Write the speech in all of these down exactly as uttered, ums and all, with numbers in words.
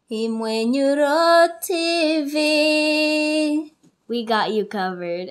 Imwenyuro T V. We got you covered.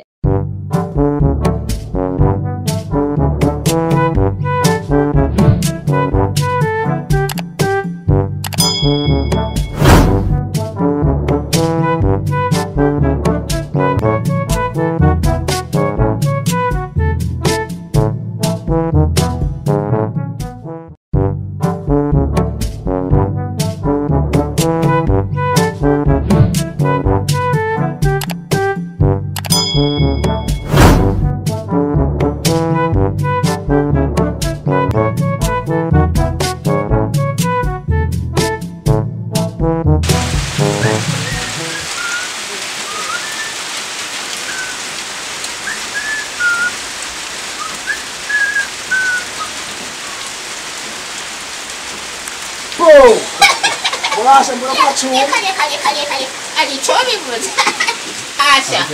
Bolacha, bolacha, chuva. Cadê, cadê, cadê, cadê? Ali, chove, Bruno. Acha.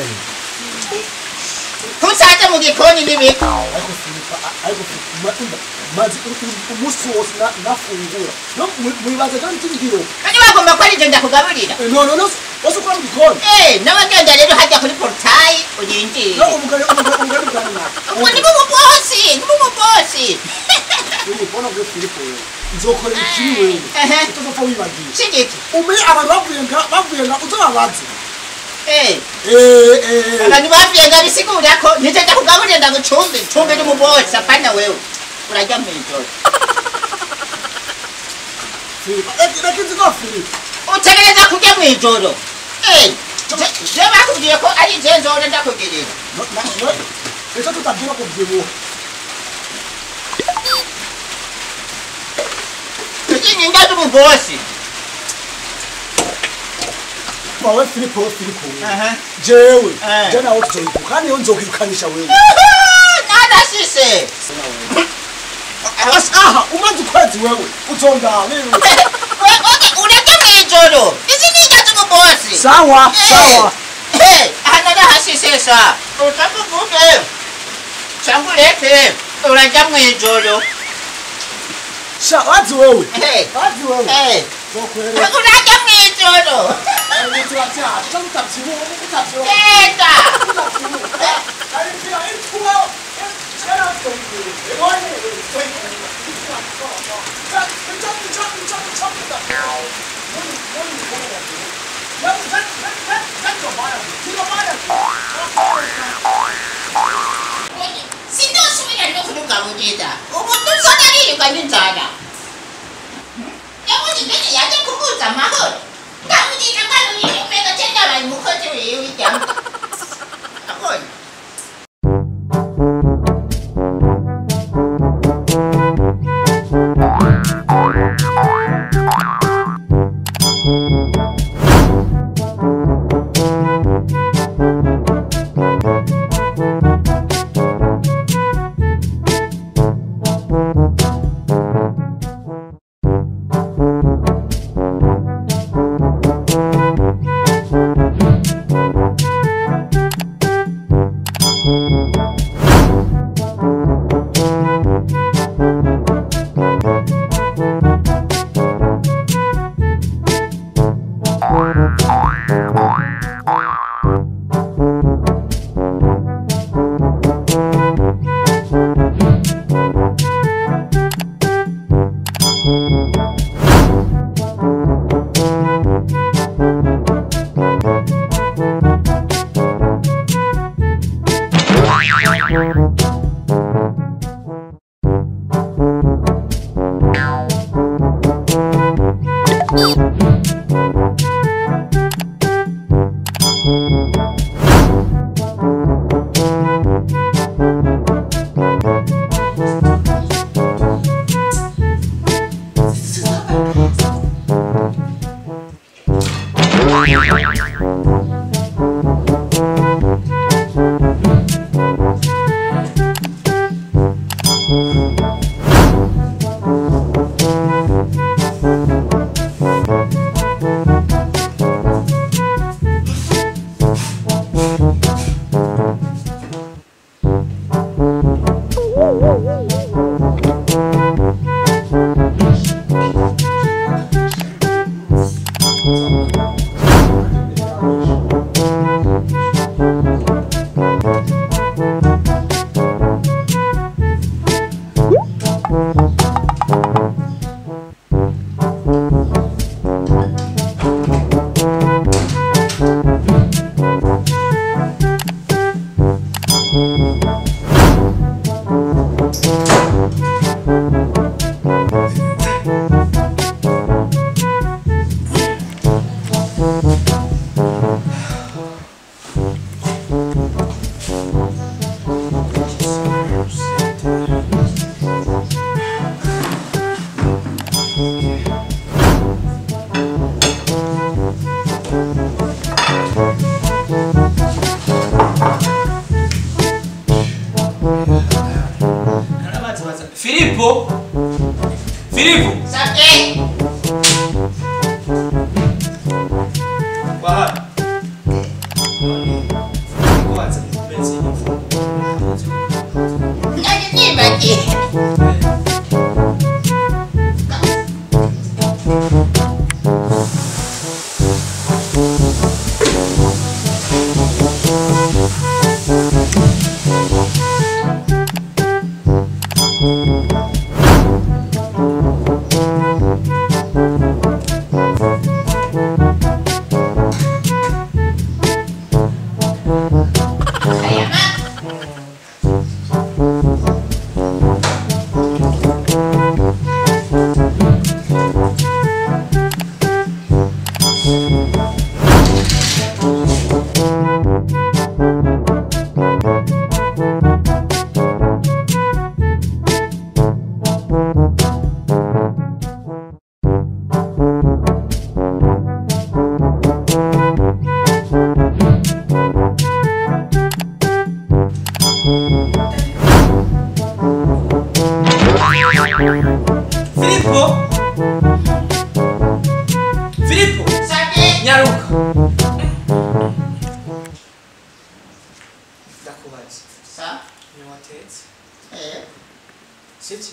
Tu sabe o que come, bebê? Aí eu fico, aí eu fico, mas o muçoso na na fungura. Não, muito mais agora não tem dinheiro. Cadê o agora qual é o dia da gabarina? Não, não, não. Você come de cor? Eh, não é que anda ali do rádio por portai, o gente. Não, um cara, um cara, um cara não dá nada. O que não posso, não posso. Eu vou não ver Filipe. Nzokora ikiwe. Eh. Utoza fa wibagiye. Shigiki. Umi abantu bavuyenga bavuyenga uzobabazi. Eh. Eh eh. Abantu bavuyenga bisigura ko nitenda kugaburira ndagucumbe, cumbe ni mubosa apana wewe. Urajya mwijoro. Filipe, lakini nziko Filipe. Utegereza kujya mwijoro. Eh. Je bakubwiye ko ari je nzora ndakugirira. Ese tutabwira ko byibuha. Kujya ngado mu bosi. Bawe Filipe, Filipe. Aha. Jewe, jana wote tuzoyibuka niyo nzokirukanisha wewe. Nada sise. Aha, umanzi kwezi wewe. Utonda wewe. Okay, unajya mwijoro. Izi ni ngado mu bosi. Sawa, sawa. Eh, anada hasise sa. Utakuvuge. Changu lete. Unajya mwijoro. Sha, wazi wewe. Eh. Wazi wewe. Eh. Zokwere. Unajya mwijoro. Ni tuacha, tutamtatsiwo, tutamtatsiwo. Enda. Ari pia ikuwa. Chana tongi. Ewane. Sindo subira no kuruka mujita. Umuntu sonari yukanizana. Yamuti bene yaje kubuza mahoro. Kamujita kaluni umeka tenda bali mukote wewe ijam. Akoni. Filippo? Filippo? Sake? Bahar. Kwanza nipenzi nifu. Nani baki? Filippo? Filippo? Sake? Nyaruka. Ndakubaza. Sa? Ni watetse. Eh? Siki?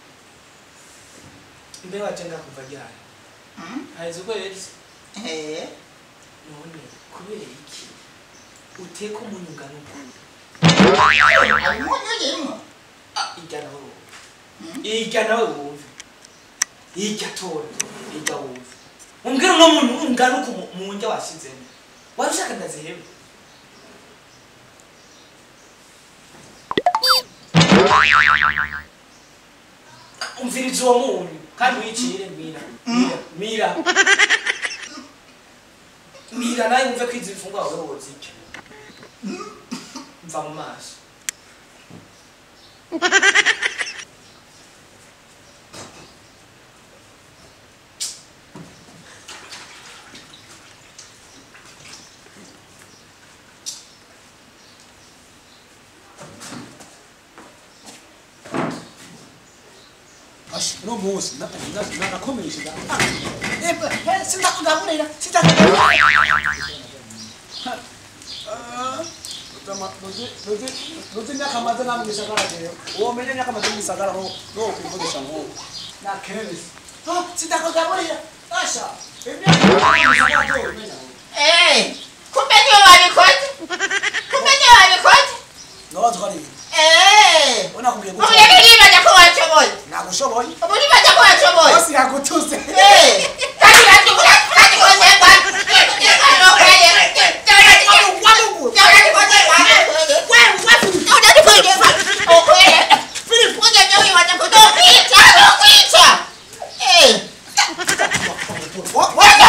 Mbe watenga kuva ryari? Hmm? Haize kwezi. Eh? None kubera iki? Uteka umunyu ngana uko? Alimunyu limo? Ah, ijya nawe wumve. Ijya nawe wumve. Ijya tora. Ijya wumve. Umbwira uno muntu ungana uko mu njya washyizemo. Wari ushaka ndazihebe? Umviriza uwo muntu kandi wicire mira. Mira. Mira. Mira nawe wumve ko izi mfungwa wawe wozirya. Mva mu maso. Ash, no munsi narakomeje da. Eh, sindakugaburira, sindakugaburira. Ah, utama noje noje noje nyakamaze namugisagara rero. Uwo menye nyakamaze mugisagara no no kwivugisha ngo. Na kevis. Ah, sindakugaburira. Asha, ebya. Eh! Kumbe ndio wabikoze? Kumbe ndio wabikoze? No wazwari. Eh! Ona kugiye Ubu yari baje ko wachoboye. Nagushoboye. Ubu ni baje ko wachoboye. Basi yakutuse. Eh! Kandi kandi kandi ko zemba. What?